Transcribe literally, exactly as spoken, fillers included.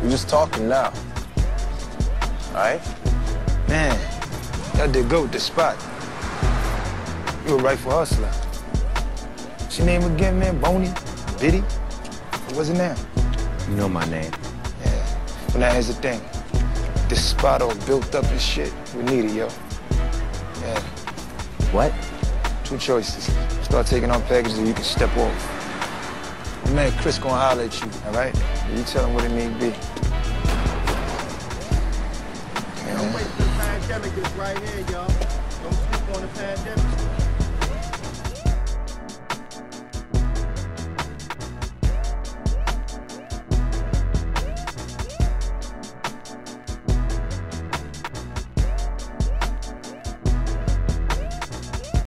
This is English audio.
We're just talking now. All right? Man, y'all did good with the spot. You were right for hustler. What's your name again, man? Boney? Biddy? What's it now? You know my name. Yeah. Well, now here's the thing. This spot all built up and shit. We need it, yo. Yeah. What? Two choices. Start taking on packages or you can step off. My man Chris gonna holler at you, all right? You tell him what it need be. Don't wait for the pandemic is right here, y'all.